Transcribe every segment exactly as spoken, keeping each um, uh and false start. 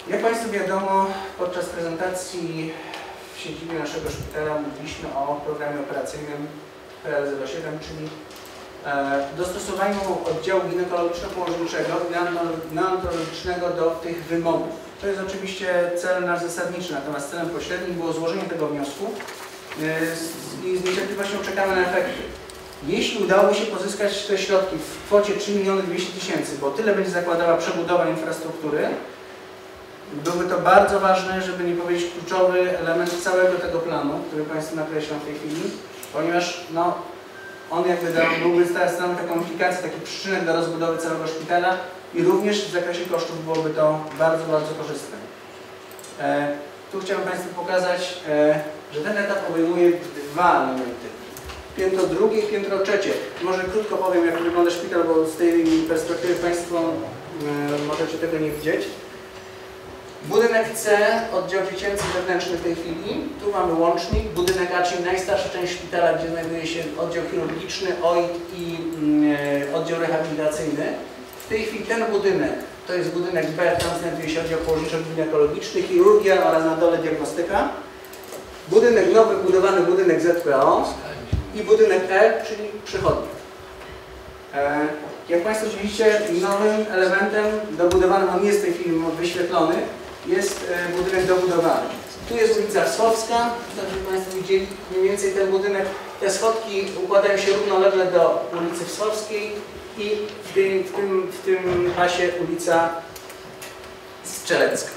Jak Państwu wiadomo, podczas prezentacji w siedzibie naszego szpitala mówiliśmy o programie operacyjnym P L zero siedem, czyli dostosowaniu oddziału ginekologiczno-położniczego i neonatologicznego do tych wymogów. To jest oczywiście cel nasz zasadniczy, natomiast celem pośrednim było złożenie tego wniosku i z niecierpliwością czekamy na efekty. Jeśli udałoby się pozyskać te środki w kwocie trzy miliony dwieście tysięcy, bo tyle będzie zakładała przebudowa infrastruktury, byłby to bardzo ważne, żeby nie powiedzieć kluczowy element całego tego planu, który Państwu nakreślam w tej chwili, ponieważ no, on jakby dał, byłby stanowił taką implikację, taki przyczynek do rozbudowy całego szpitala i również w zakresie kosztów byłoby to bardzo, bardzo korzystne. E, tu chciałbym Państwu pokazać, e, że ten etap obejmuje dwa elementy. Piętro drugie i piętro trzecie. Może krótko powiem, jak wygląda szpital, bo z tej perspektywy Państwo e, możecie tego nie widzieć. Budynek C, oddział dziecięcy wewnętrzny w tej chwili. Tu mamy łącznik. Budynek A, czyli najstarsza część szpitala, gdzie znajduje się oddział chirurgiczny, O I T i y, oddział rehabilitacyjny. W tej chwili ten budynek, to jest budynek B, tam znajduje się oddział położniczo-ginekologiczny, chirurgia oraz na dole diagnostyka. Budynek nowy, budowany budynek Z P O i budynek E, czyli przychodnia. E, jak Państwo widzicie, nowym elementem dobudowanym, on jest w tej chwili wyświetlony, jest budynek dobudowany. Tu jest ulica Wschodka, tak żeby Państwo widzieli mniej więcej ten budynek. Te schodki układają się równolegle do ulicy Wschodskiej i w tym, w tym, w tym pasie ulica Strzelecka.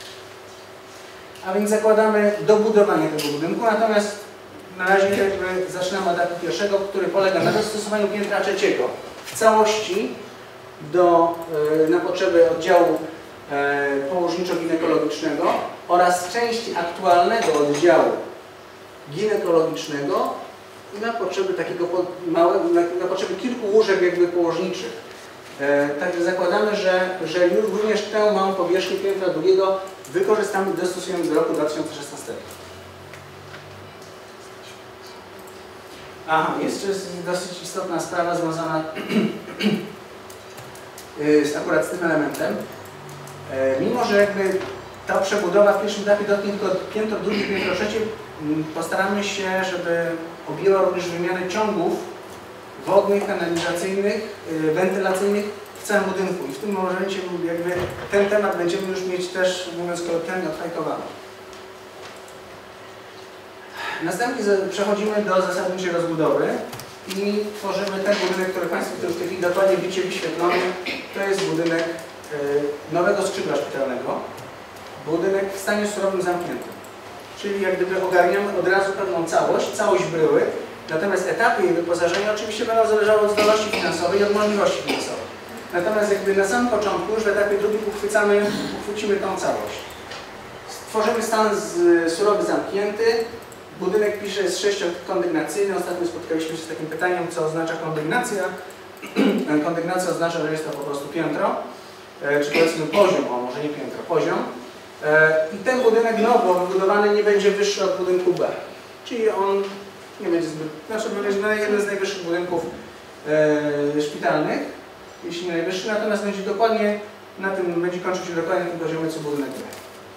A więc zakładamy dobudowanie tego budynku, natomiast na razie jakby zaczynamy od etapu pierwszego, który polega na dostosowaniu piętra trzeciego w całości do, na potrzeby oddziału położniczo-ginekologicznego oraz części aktualnego oddziału ginekologicznego na potrzeby takiego małego, na potrzeby kilku łóżek jakby położniczych. Także zakładamy, że, że już również tę małą powierzchnię piętra drugiego wykorzystamy, dostosujemy do roku dwa tysiące szesnastego. Aha, jeszcze jest dosyć istotna sprawa związana z, akurat z tym elementem. Mimo że jakby ta przebudowa w pierwszym etapie dotknie tylko piętro drugie, piętro trzecie, postaramy się, żeby objęła również wymianę ciągów wodnych, kanalizacyjnych, wentylacyjnych w całym budynku. I w tym momencie jakby ten temat będziemy już mieć też, mówiąc kolokwialnie, odfajtowany. Następnie przechodzimy do zasadniczej rozbudowy i tworzymy ten budynek, który Państwo w tej chwili dokładnie widzicie wyświetlony. To jest budynek nowego skrzydła szpitalnego. Budynek w stanie surowym zamkniętym. Czyli jak gdyby ogarniamy od razu pewną całość, całość bryły. Natomiast etapy jej wyposażenia oczywiście będą zależały od zdolności finansowej i od możliwości finansowej. Natomiast jakby na samym początku, już w etapie drugim uchwycamy, uchwycimy tą całość. Tworzymy stan surowy zamknięty. Budynek pisze jest sześciokondygnacyjny. Ostatnio spotkaliśmy się z takim pytaniem, co oznacza kondygnacja. Kondygnacja oznacza, że jest to po prostu piętro, czy powiedzmy poziom, o może nie piętro, poziom. I ten budynek nowo wybudowany nie będzie wyższy od budynku B. Czyli on nie będzie zbyt, znaczy będzie jeden z najwyższych budynków e, szpitalnych, jeśli nie najwyższy, natomiast będzie dokładnie na tym, będzie kończyć się dokładnie na tym poziomie co budynek B.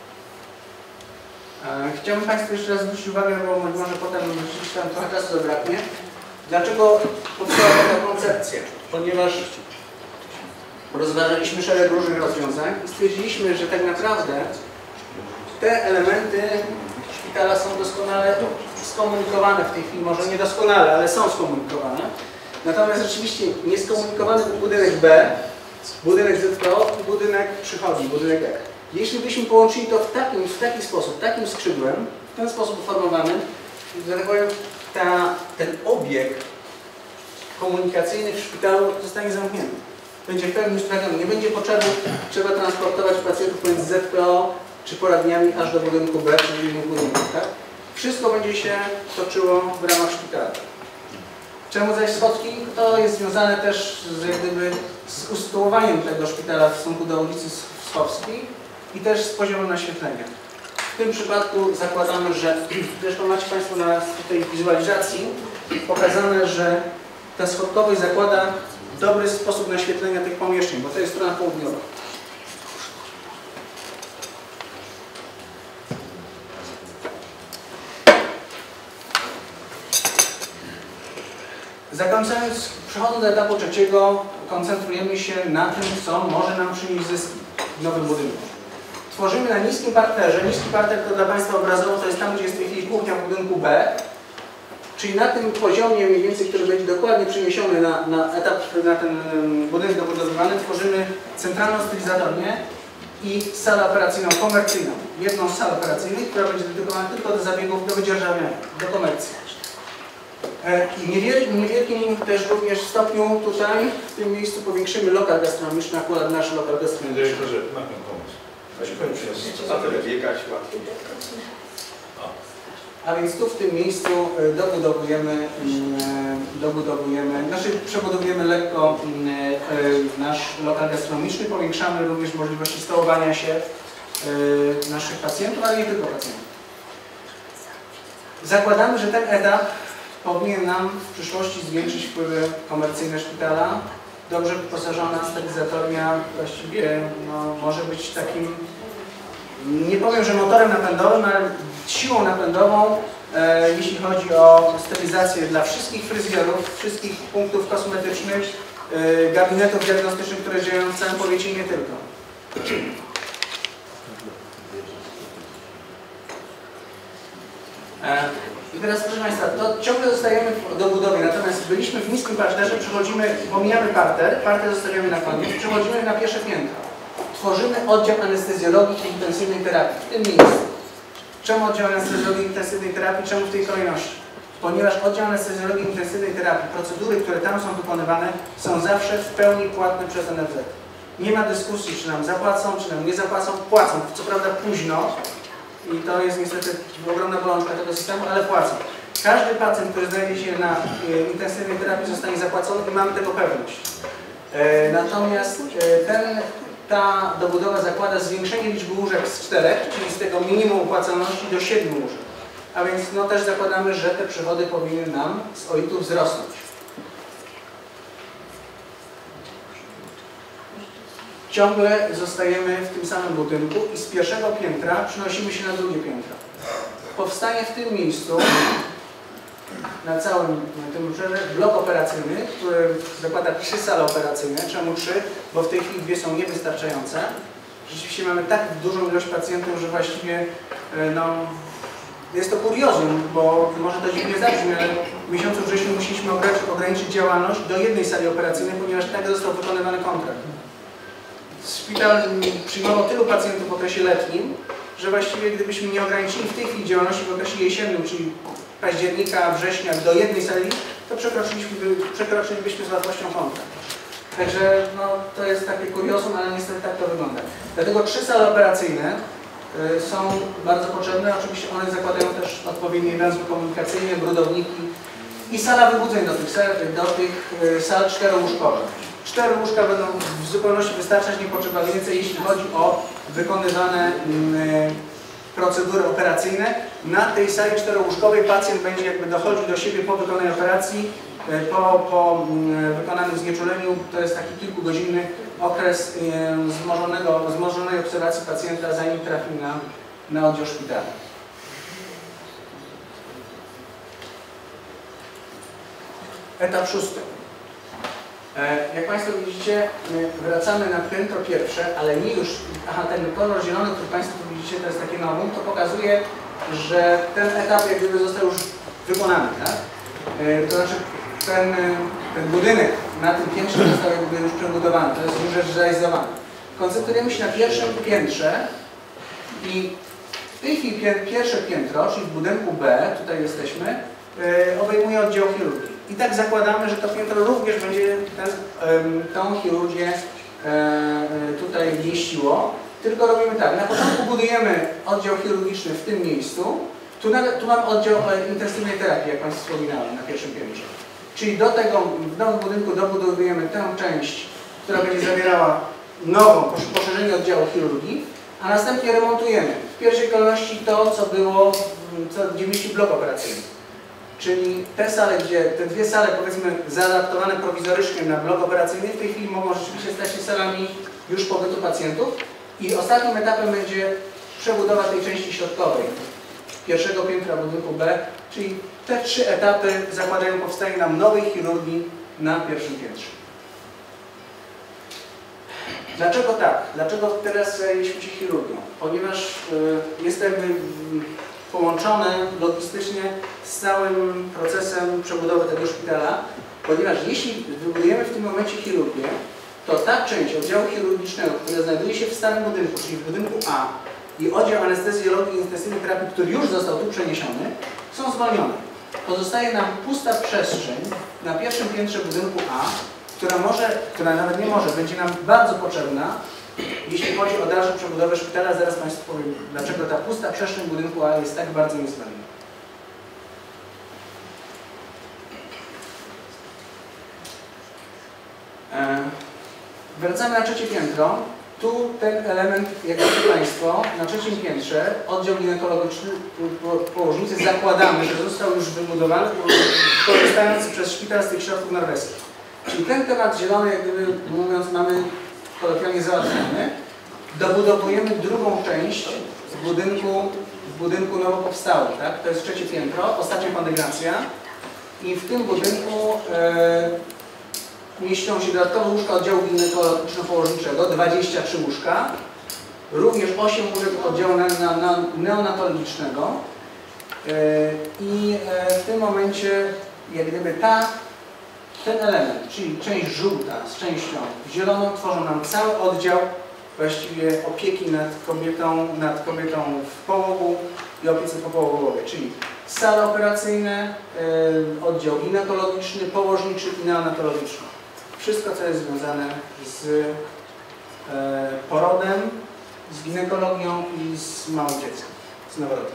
E, chciałbym Państwu jeszcze raz zwrócić uwagę, bo może potem rzeczywiście tam trochę czasu zabraknie. Dlaczego powstała taka koncepcja? Ponieważ rozważaliśmy szereg różnych rozwiązań i stwierdziliśmy, że tak naprawdę te elementy szpitala są doskonale skomunikowane w tej chwili, może nie doskonale, ale są skomunikowane. Natomiast rzeczywiście nieskomunikowany był budynek B, budynek Z P O i budynek przychodni, budynek E. Jeśli byśmy połączyli to w, takim, w taki sposób, takim skrzydłem, w ten sposób uformowanym, że tak powiem, ta, ten obieg komunikacyjny w szpitalu zostanie zamknięty. Będzie w pełni usprawniony. Nie będzie potrzeby, trzeba transportować pacjentów pomiędzy Z P O czy poradniami aż do budynku B, czyli innych budynków. Tak? Wszystko będzie się toczyło w ramach szpitala. Czemu zaś schodki? To jest związane też z, jak gdyby, z usytuowaniem tego szpitala w stosunku do ulicy Wschodskiej i też z poziomem naświetlenia. W tym przypadku zakładamy, że zresztą macie Państwo na tej wizualizacji pokazane, że ta schodkowość zakłada dobry sposób naświetlenia tych pomieszczeń, bo to jest strona południowa. Zakończając, przechodząc do etapu trzeciego, koncentrujemy się na tym, co może nam przynieść zyski w nowym budynku. Tworzymy na niskim parterze. Niski parter to dla Państwa obrazowo to jest tam, gdzie jest w tej chwili kuchnia w budynku B, czyli na tym poziomie mniej więcej, który będzie dokładnie przeniesiony na, na etap, na ten budynek dobudowywany, tworzymy centralną stylizatornię i salę operacyjną komercyjną. Jedną z sal operacyjnych, która będzie dedykowana tylko do zabiegów, do wydzierżawiania, do komercji. I w niewielkim, niewielkim też również stopniu tutaj, w tym miejscu powiększymy lokal gastronomiczny, akurat nasz lokal gastronomiczny. Dyrektorze, ma Pan pomysł. A tyle biegać łatwiej. A więc tu w tym miejscu dobudowujemy, dobudowujemy, znaczy przebudowujemy lekko nasz lokal gastronomiczny, powiększamy również możliwości stołowania się naszych pacjentów, ale nie tylko pacjentów. Zakładamy, że ten etap powinien nam w przyszłości zwiększyć wpływy komercyjne szpitala. Dobrze wyposażona stylizatornia właściwie no, może być takim, nie powiem, że motorem napędowym, ale siłą napędową, e, jeśli chodzi o stylizację dla wszystkich fryzjerów, wszystkich punktów kosmetycznych, e, gabinetów diagnostycznych, które działają w całym powiecie i nie tylko. E, I teraz, proszę Państwa, to ciągle zostajemy w dobudowie, natomiast byliśmy w niskim parterze, przechodzimy, pomijamy parter, parter zostawiamy na koniec, przechodzimy na pierwsze piętro. Tworzymy oddział anestezjologii i intensywnej terapii w tym miejscu. Czemu oddział anestezjologii i intensywnej terapii? Czemu w tej kolejności? Ponieważ oddział anestezjologii i intensywnej terapii, procedury, które tam są wykonywane, są zawsze w pełni płatne przez N F Z. Nie ma dyskusji, czy nam zapłacą, czy nam nie zapłacą, płacą. Co prawda późno, i to jest niestety ogromna bolączka tego systemu, ale płacą. Każdy pacjent, który znajdzie się na e, intensywnej terapii, zostanie zapłacony i mamy tego pewność. E, natomiast e, ten, ta dobudowa zakłada zwiększenie liczby łóżek z czterech, czyli z tego minimum opłacalności do siedmiu łóżek. A więc no, też zakładamy, że te przychody powinny nam z O I T-u wzrosnąć. Ciągle zostajemy w tym samym budynku i z pierwszego piętra przenosimy się na drugie piętro. Powstanie w tym miejscu, na całym na tym obszarze, blok operacyjny, który zakłada trzy sale operacyjne. Czemu trzy? Bo w tej chwili dwie są niewystarczające. Rzeczywiście mamy tak dużą ilość pacjentów, że właściwie no, jest to kuriozum, bo może to dziwnie zabrzmi, ale w miesiącu wrześniu musieliśmy ograniczyć działalność do jednej sali operacyjnej, ponieważ tak został wykonywany kontrakt. Szpital przyjmował tylu pacjentów w okresie letnim, że właściwie gdybyśmy nie ograniczyli w tej chwili działalności w okresie jesiennym, czyli października, września do jednej sali, to przekroczyliśmy, przekroczylibyśmy z łatwością kontrakt. Także no, to jest takie kuriozum, ale niestety tak to wygląda. Dlatego trzy sale operacyjne y, są bardzo potrzebne. Oczywiście one zakładają też odpowiednie węzły komunikacyjne, brudowniki i sala wybudzeń do tych, do tych y, sal czterołóżkowych. Cztery łóżka będą w zupełności wystarczać, nie potrzeba więcej, jeśli chodzi o wykonywane y, procedury operacyjne. Na tej sali czterołóżkowej pacjent będzie jakby dochodził do siebie po wykonanej operacji, y, po, po y, wykonanym znieczuleniu. To jest taki kilkugodzinny okres y, wzmożonego, wzmożonej obserwacji pacjenta, zanim trafi na, na oddział szpitalny. Etap szósty. Jak Państwo widzicie, wracamy na piętro pierwsze, ale nie już, aha, ten kolor zielony, który Państwo widzicie, to jest takie nowum, to pokazuje, że ten etap jak gdyby został już wykonany, tak? To znaczy ten, ten budynek na tym piętrze został jakby już przebudowany, to jest już zrealizowany. Koncentrujemy się na pierwszym piętrze i w tej chwili pierwsze piętro, czyli w budynku B, tutaj jesteśmy, obejmuje oddział chirurgii. I tak zakładamy, że to piętro również będzie ten, tą chirurgię tutaj mieściło. Tylko robimy tak, na początku budujemy oddział chirurgiczny w tym miejscu. Tu, tu mam oddział intensywnej terapii, jak Państwu wspominałem, na pierwszym piętrze. Czyli do tego, w nowym budynku dobudowujemy tę część, która będzie zawierała nową, poszerzenie oddziału chirurgii, a następnie remontujemy w pierwszej kolejności to, co było, co, gdzie mieści blok operacyjny. Czyli te sale, gdzie te dwie sale, powiedzmy, zaadaptowane prowizorycznie na blok operacyjny, w tej chwili mogą rzeczywiście stać się salami już pobytu pacjentów. I ostatnim etapem będzie przebudowa tej części środkowej pierwszego piętra budynku B, czyli te trzy etapy zakładają powstanie nam nowej chirurgii na pierwszym piętrze. Dlaczego tak? Dlaczego teraz zajęliśmy się chirurgią? Ponieważ y, jest jakby y, połączone logistycznie z całym procesem przebudowy tego szpitala, ponieważ jeśli wybudujemy w tym momencie chirurgię, to ta część oddziału chirurgicznego, która znajduje się w starym budynku, czyli w budynku A, i oddział anestezjologii i intensywnej terapii, który już został tu przeniesiony, są zwolnione. Pozostaje nam pusta przestrzeń na pierwszym piętrze budynku A, która może, która nawet nie może, będzie nam bardzo potrzebna, jeśli chodzi o dalszą przebudowę szpitala. Zaraz Państwu powiem, dlaczego ta pusta przestrzeń budynku A jest tak bardzo niezbędna. E, wracamy na trzecie piętro. Tu ten element, jak wiecie Państwo, na trzecim piętrze oddział ginekologiczny położnicy zakładamy, że został już wybudowany, korzystając przez szpital z tych środków norweskich. Czyli ten temat zielony, jak gdyby mówiąc, mamy kolokwialnie załatwiony. Dobudowujemy drugą część w budynku, w budynku nowo powstałym, tak? To jest trzecie piętro, ostatnia kondygnacja. I w tym budynku e, mieścią się dodatkowe łóżka oddziału ginekologiczno-położniczego, dwadzieścia trzy łóżka, również osiem łóżek oddziału na, na, na neonatologicznego. E, I e, w tym momencie, jak gdyby ta ten element, czyli część żółta z częścią zieloną, tworzą nam cały oddział właściwie opieki nad kobietą, nad kobietą w połogu i opiece popołogowej, czyli sale operacyjne, yy, oddział ginekologiczny, położniczy i neonatologiczny. Wszystko, co jest związane z yy, porodem, z ginekologią i z małym dzieckiem, z noworodkiem.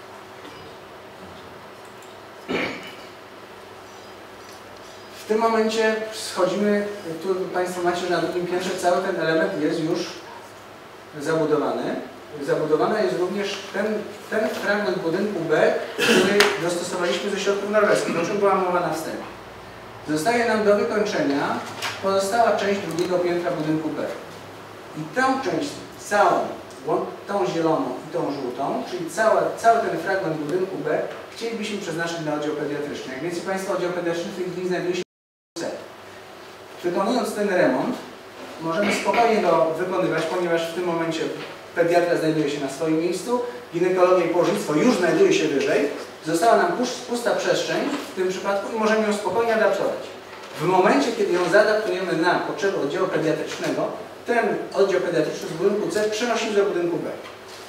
W tym momencie schodzimy, tu Państwo macie, że na drugim piętrze cały ten element jest już zabudowany. Zabudowany jest również ten, ten fragment budynku B, który dostosowaliśmy ze środków norweskich, o czym była mowa na wstępie. Zostaje nam do wykończenia pozostała część drugiego piętra budynku B. I tę część całą, tą zieloną i tą żółtą, czyli cały, cały ten fragment budynku B, chcielibyśmy przeznaczyć na oddział pediatryczny. Jak wiecie Państwo, oddział pediatryczny w tej chwili znajduje się w C. Wykonując ten remont, możemy spokojnie go wykonywać, ponieważ w tym momencie pediatra znajduje się na swoim miejscu, ginekologia i położnictwo już znajduje się wyżej, została nam pusta przestrzeń w tym przypadku i możemy ją spokojnie adaptować. W momencie, kiedy ją zaadaptujemy na potrzeby oddziału pediatrycznego, ten oddział pediatryczny z budynku C przenosimy do budynku B.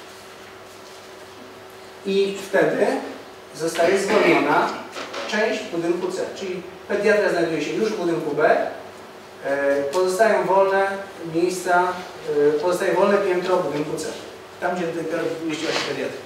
I wtedy zostaje zwolniona część budynku C, czyli pediatra znajduje się już w budynku B, pozostają wolne miejsca, pozostaje wolne piętro w budynku C, tam gdzie dopiero mieściła się pediatria.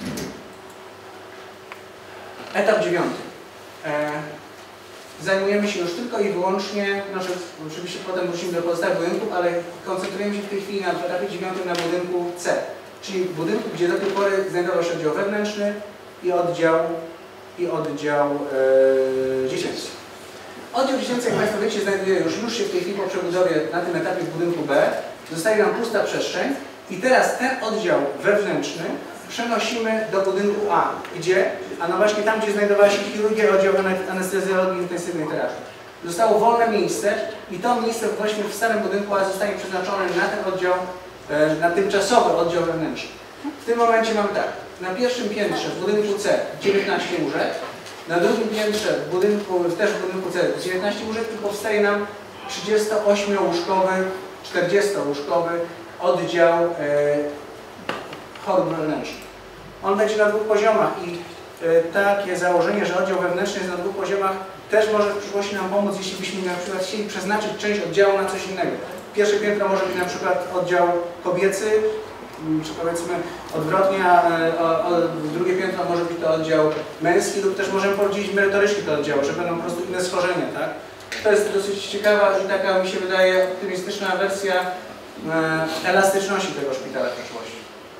Etap dziewiąty. Zajmujemy się już tylko i wyłącznie, znaczy, oczywiście potem wrócimy do pozostałych budynków, ale koncentrujemy się w tej chwili na etapie dziewiątym na budynku C, czyli budynku, gdzie do tej pory znajdował się oddział wewnętrzny i oddział, i oddział e, dziecięcy. Oddział dziecięcy, jak Państwo wiecie, znajduje już, już się w tej chwili po przebudowie na tym etapie w budynku B. Zostaje nam pusta przestrzeń i teraz ten oddział wewnętrzny przenosimy do budynku A. Gdzie? A no właśnie tam, gdzie znajdowała się chirurgia, oddział anestezjologii i intensywnej terapii. Zostało wolne miejsce i to miejsce właśnie w starym budynku A zostanie przeznaczone na ten oddział, na tymczasowy oddział wewnętrzny. W tym momencie mamy tak, na pierwszym piętrze w budynku C dziewiętnaście łóżek, na drugim piętrze w budynku, też w budynku C dziewiętnaście łóżek i powstaje nam trzydziestoośmiołóżkowy, czterdziestołóżkowy oddział e, chorób wewnętrznych. On będzie na dwóch poziomach i e, takie założenie, że oddział wewnętrzny jest na dwóch poziomach, też może w przyszłości nam pomóc, jeśli byśmy na przykład chcieli przeznaczyć część oddziału na coś innego. Pierwsze piętro może być na przykład oddział kobiecy, czy powiedzmy odwrotnie, a, a, a drugie piętro może być to oddział męski lub też możemy podzielić merytorycznie te oddziały, że będą po prostu inne schorzenia, tak? To jest dosyć ciekawa i taka, mi się wydaje, optymistyczna wersja e, elastyczności tego szpitala w przyszłości.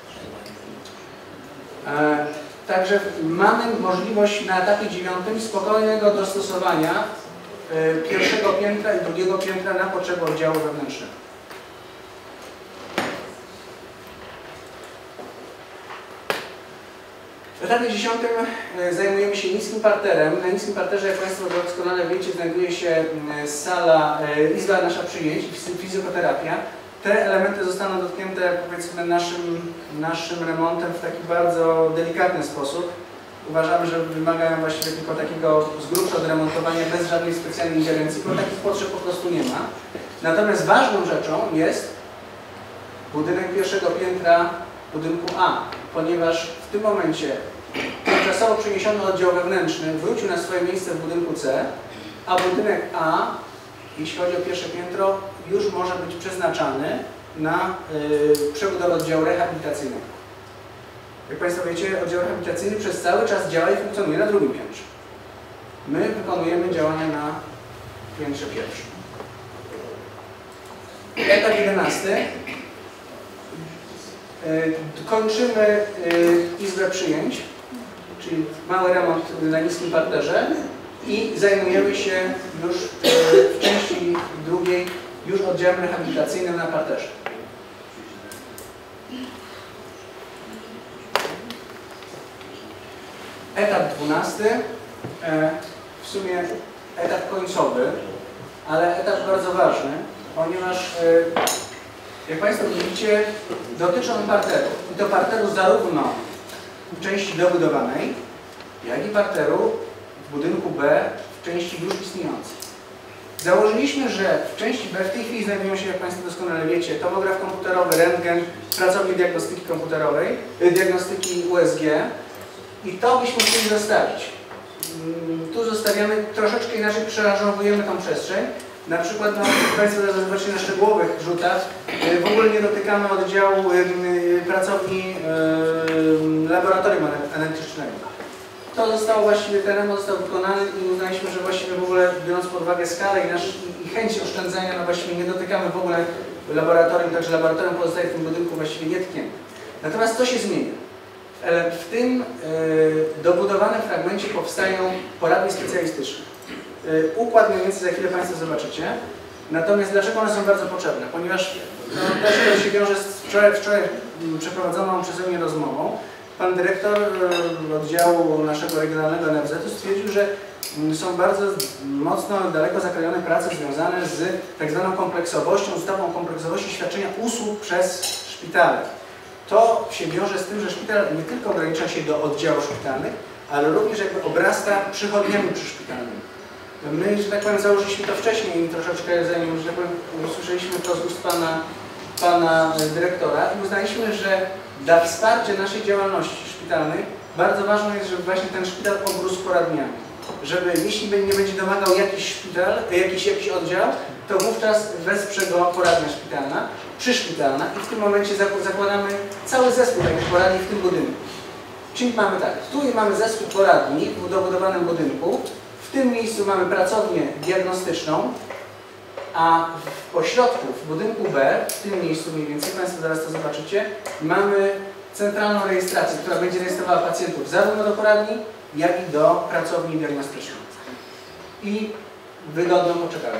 E, także mamy możliwość na etapie dziewiątym spokojnego dostosowania e, pierwszego piętra i drugiego piętra na potrzeby oddziału wewnętrznego. W etapie dziesiątym zajmujemy się niskim parterem. Na niskim parterze, jak Państwo doskonale wiecie, znajduje się sala, izba nasza przyjęć, fizjoterapia. Te elementy zostaną dotknięte, powiedzmy, naszym, naszym remontem w taki bardzo delikatny sposób. Uważamy, że wymagają właściwie tylko takiego z grubsza odremontowania bez żadnej specjalnej ingerencji, bo takich potrzeb po prostu nie ma. Natomiast ważną rzeczą jest budynek pierwszego piętra budynku A, ponieważ w tym momencie tymczasowo przeniesiony oddział wewnętrzny wrócił na swoje miejsce w budynku C, a budynek A, jeśli chodzi o pierwsze piętro, już może być przeznaczany na yy, przebudowę oddziału rehabilitacyjnego. Jak Państwo wiecie, oddział rehabilitacyjny przez cały czas działa i funkcjonuje na drugim piętrze. My wykonujemy działania na piętrze pierwszym. Etap jedenasty. Kończymy izbę przyjęć, czyli mały remont na niskim parterze i zajmujemy się już w części drugiej już oddziałem rehabilitacyjnym na parterze. Etap dwunasty, w sumie etap końcowy, ale etap bardzo ważny, ponieważ jak Państwo widzicie, dotyczy on parteru. I to parteru zarówno w części dobudowanej, jak i parteru w budynku B w części już istniejącej. Założyliśmy, że w części B w tej chwili znajdują się, jak Państwo doskonale wiecie, tomograf komputerowy, rentgen, pracownik diagnostyki komputerowej, diagnostyki U S G i to byśmy chcieli zostawić. Tu zostawiamy, troszeczkę inaczej przearanżowujemy tą przestrzeń. Na przykład, no, Państwo zobaczycie na szczegółowych rzutach, w ogóle nie dotykamy oddziału pracowni laboratorium analitycznego. To zostało właściwie, ten remont został wykonany i uznaliśmy, że właściwie w ogóle, biorąc pod uwagę skalę i, nasz, i chęć oszczędzania, no właściwie nie dotykamy w ogóle laboratorium, także laboratorium pozostaje w tym budynku właściwie nietknięte. Natomiast co się zmienia? W tym dobudowanym fragmencie powstają poradnie specjalistyczne. Układ mniej więcej za chwilę Państwo zobaczycie. Natomiast dlaczego one są bardzo potrzebne? Ponieważ no, też to się wiąże z wczoraj, wczoraj przeprowadzoną przeze mnie rozmową. Pan dyrektor oddziału naszego regionalnego N F Z-u stwierdził, że są bardzo mocno daleko zakrojone prace związane z tak zwaną kompleksowością, ustawą kompleksowości świadczenia usług przez szpitale. To się wiąże z tym, że szpital nie tylko ogranicza się do oddziałów szpitalnych, ale również jakby obrasta przychodniami przyszpitalnymi. My, że tak powiem, założyliśmy to wcześniej, troszeczkę zanim, że tak powiem, usłyszeliśmy to z ust pana, pana dyrektora i uznaliśmy, że dla wsparcia naszej działalności szpitalnej bardzo ważne jest, żeby właśnie ten szpital obrósł poradniami. Żeby, jeśli nie będzie domagał jakiś szpital, jakiś, jakiś oddział, to wówczas wesprze go poradnia szpitalna, przyszpitalna i w tym momencie zakładamy cały zespół takich poradni w tym budynku. Czyli mamy tak, tu mamy zespół poradni w dobudowanym budynku, w tym miejscu mamy pracownię diagnostyczną, a w pośrodku, w budynku B, w tym miejscu mniej więcej, Państwo zaraz to zobaczycie, mamy centralną rejestrację, która będzie rejestrowała pacjentów zarówno do poradni, jak i do pracowni diagnostycznej. I wygodną poczekalnię.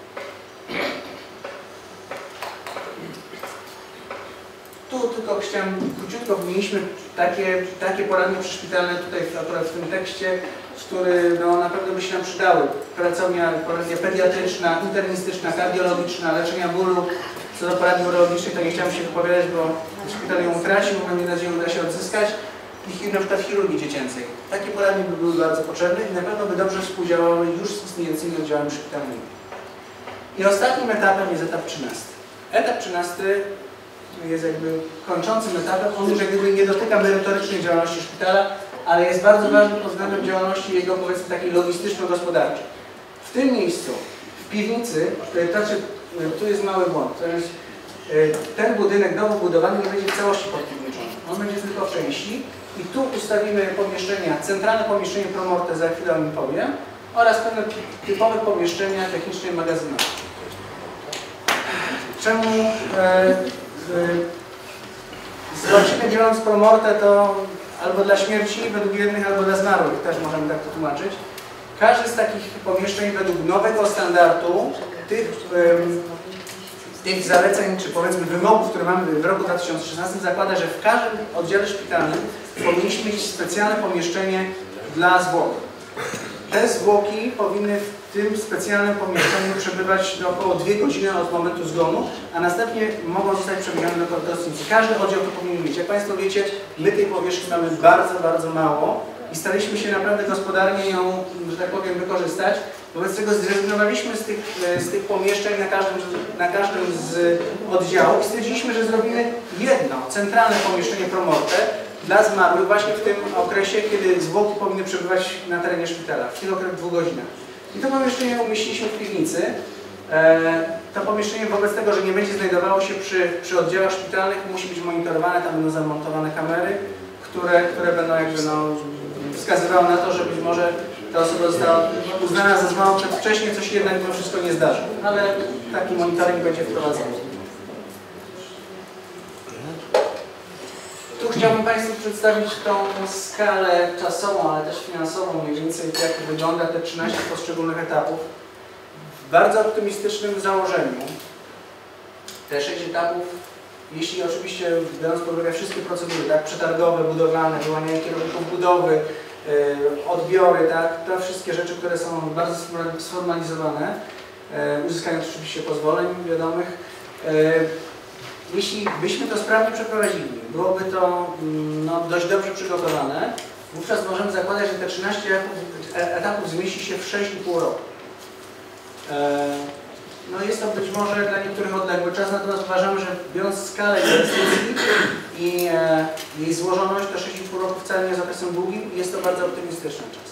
Tu tylko chciałem, króciutko wymieniliśmy takie, takie poradnie przyszpitalne tutaj akurat w tym tekście, które no, na pewno by się nam przydały. Pracownia poradnia pediatryczna, internistyczna, kardiologiczna, leczenia bólu. Co do poradni urologicznej, to nie chciałem się wypowiadać, bo szpital ją utracił, mam nadzieję, uda się odzyskać. I na przykład w chirurgii dziecięcej. Takie poradnie by były bardzo potrzebne i na pewno by dobrze współdziałały już z istniejącymi oddziałami szpitalnymi. I ostatnim etapem jest etap trzynasty. Etap trzynasty jest jakby kończącym etapem. On już jak gdyby nie dotyka merytorycznej działalności szpitala, ale jest bardzo ważny pod względem działalności jego, powiedzmy, takiej logistyczno-gospodarczej. W tym miejscu, w piwnicy, to znaczy, tu jest mały błąd, to jest ten budynek nowo budowany nie będzie w całości podpiwniczony. On będzie tylko w części i tu ustawimy pomieszczenia, centralne pomieszczenie Promorte, za chwilę o nim powiem, oraz pewne typowe pomieszczenia techniczne i magazynowe. Czemu e, e, właściwie biorąc Promorte to albo dla śmierci według jednych, albo dla zmarłych, też możemy tak to tłumaczyć. Każde z takich pomieszczeń według nowego standardu tych tych zaleceń, czy powiedzmy wymogów, które mamy w roku dwa tysiące szesnastym, zakłada, że w każdym oddziale szpitalnym powinniśmy mieć specjalne pomieszczenie dla zwłok. Te zwłoki powinny w tym specjalnym pomieszczeniu przebywać do około dwie godziny od momentu zgonu, a następnie mogą zostać przewiezione do koronacji. Każdy oddział to powinien mieć. Jak Państwo wiecie, my tej powierzchni mamy bardzo, bardzo mało i staraliśmy się naprawdę gospodarnie ją, że tak powiem, wykorzystać. Wobec tego zrezygnowaliśmy z tych, z tych pomieszczeń na każdym, na każdym z oddziałów i stwierdziliśmy, że zrobimy jedno centralne pomieszczenie pro morte dla zmarłych właśnie w tym okresie, kiedy zwłoki powinny przebywać na terenie szpitala, w tych okresach dwóch godzinach. I to pomieszczenie umieściliśmy w piwnicy. E, to pomieszczenie wobec tego, że nie będzie znajdowało się przy, przy oddziałach szpitalnych, musi być monitorowane, tam będą zamontowane kamery, które, które będą jakby no, wskazywały na to, że być może ta osoba została uznana za zmarłą przedwcześnie, coś jednak mimo wszystko nie zdarzy. Ale taki monitoring będzie wprowadzony. Tu chciałbym Państwu przedstawić tą skalę czasową, ale też finansową, mniej więcej jak wygląda te trzynaście poszczególnych etapów. W bardzo optymistycznym założeniu te sześć etapów, jeśli oczywiście biorąc pod uwagę wszystkie procedury, tak, przetargowe, budowlane, wyłanianie kierowników budowy, yy, odbiory, tak, te wszystkie rzeczy, które są bardzo sformalizowane, yy, uzyskając oczywiście pozwoleń wiadomych, yy, jeśli byśmy to sprawnie przeprowadzili, byłoby to no, dość dobrze przygotowane, wówczas możemy zakładać, że te trzynaście etapów zmieści się w sześć i pół roku. No jest to być może dla niektórych odległy czas, natomiast uważamy, że biorąc skalę inwestycji i jej złożoność, to sześć i pół roku wcale nie jest okresem długim i jest to bardzo optymistyczny czas.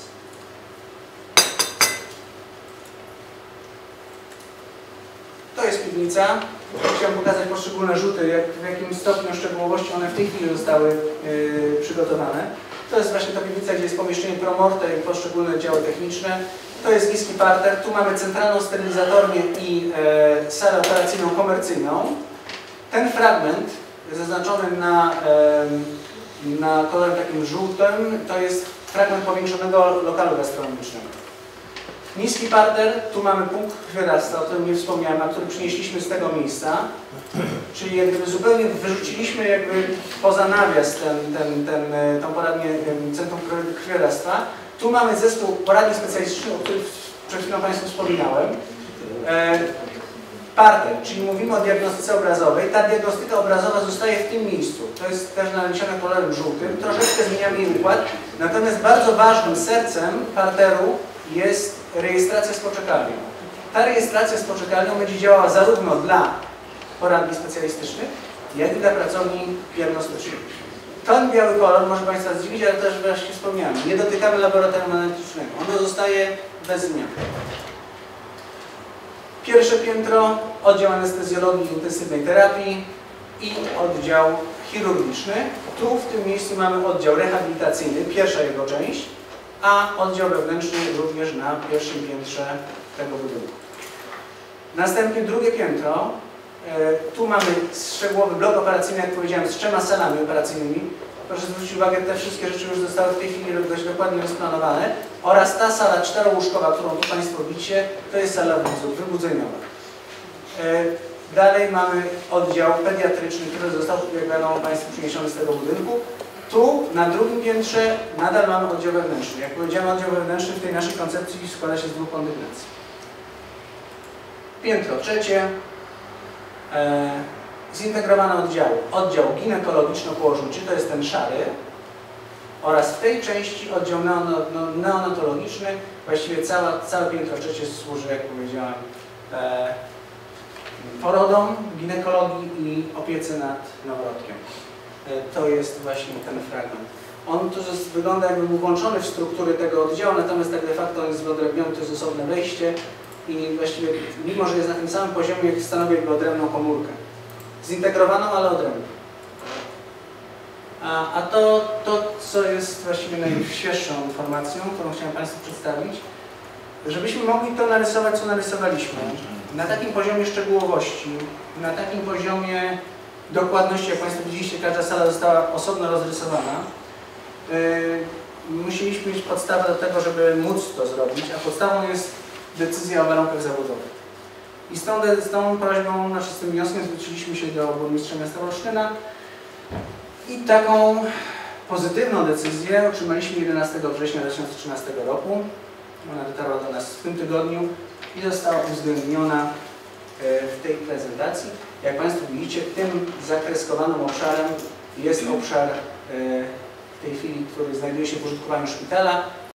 To jest piwnica. Chciałem pokazać poszczególne rzuty, jak, w jakim stopniu szczegółowości one w tej chwili zostały yy, przygotowane. To jest właśnie ta piwnica, gdzie jest pomieszczenie pro morte i poszczególne działy techniczne. To jest niski parter. Tu mamy centralną sterylizatornię i e, salę operacyjną komercyjną. Ten fragment zaznaczony na, e, na kolorem takim żółtym, to jest fragment powiększonego lokalu gastronomicznego. Niski parter, tu mamy punkt krwiodawstwa, o którym nie wspomniałem, a który przynieśliśmy z tego miejsca. Czyli jakby zupełnie wyrzuciliśmy jakby poza nawias ten, ten, ten, tą poradnię Centrum Krwiodawstwa. Tu mamy zespół poradni specjalistycznych, o których przed chwilą Państwu wspominałem. E, parter, czyli mówimy o diagnostyce obrazowej. Ta diagnostyka obrazowa zostaje w tym miejscu. To jest też naniesione kolorem żółtym. Troszeczkę zmieniamy jej układ. Natomiast bardzo ważnym sercem parteru jest rejestracja z poczekalnią. Ta rejestracja z poczekalnią będzie działała zarówno dla poradni specjalistycznych, jak i dla pracowni diagnostycznych. Ten biały kolor może Państwa zdziwić, ale też właśnie wspomniałem, nie dotykamy laboratorium analitycznego. Ono zostaje bez zmian. Pierwsze piętro, oddział anestezjologii i intensywnej terapii i oddział chirurgiczny. Tu w tym miejscu mamy oddział rehabilitacyjny, pierwsza jego część, a oddział wewnętrzny również na pierwszym piętrze tego budynku. Następnie drugie piętro. Tu mamy szczegółowy blok operacyjny, jak powiedziałem, z trzema salami operacyjnymi. Proszę zwrócić uwagę, te wszystkie rzeczy już zostały w tej chwili dość dokładnie rozplanowane. Oraz ta sala czterołóżkowa, którą tu Państwo widzicie, to jest sala wybudzeniowa. Dalej mamy oddział pediatryczny, który został, jak wiadomo Państwu, przeniesiony z tego budynku. Tu, na drugim piętrze, nadal mamy oddział wewnętrzny. Jak powiedziałem, oddział wewnętrzny w tej naszej koncepcji składa się z dwóch kondygnacji. Piętro trzecie. E, zintegrowane oddziały. Oddział ginekologiczno-położniczy, to jest ten szary, oraz w tej części oddział neonatologiczny, właściwie cała, całe piętro trzecie służy, jak powiedziałem, e, porodom, ginekologii i opiece nad noworodkiem. E, to jest właśnie ten fragment. On tu jest, wygląda jakby był włączony w struktury tego oddziału, natomiast tak de facto on jest wyodrębniony, to jest osobne wejście. I właściwie, mimo że jest na tym samym poziomie, stanowi jakby odrębną komórkę. Zintegrowaną, ale odrębną. A, a to, to, co jest właściwie najświeższą informacją, którą chciałem Państwu przedstawić, żebyśmy mogli to narysować, co narysowaliśmy, na takim poziomie szczegółowości, na takim poziomie dokładności, jak Państwo widzieliście, każda sala została osobno rozrysowana. Yy, musieliśmy mieć podstawę do tego, żeby móc to zrobić, a podstawą jest decyzja o warunkach zawodowych. I z tą, z tą prośbą, znaczy z tym wnioskiem zwróciliśmy się do burmistrza miasta Olsztyna i taką pozytywną decyzję otrzymaliśmy jedenastego września dwa tysiące trzynastego roku. Ona dotarła do nas w tym tygodniu i została uwzględniona w tej prezentacji. Jak Państwo widzicie, tym zakreskowanym obszarem jest obszar w tej chwili, który znajduje się w użytkowaniu szpitala.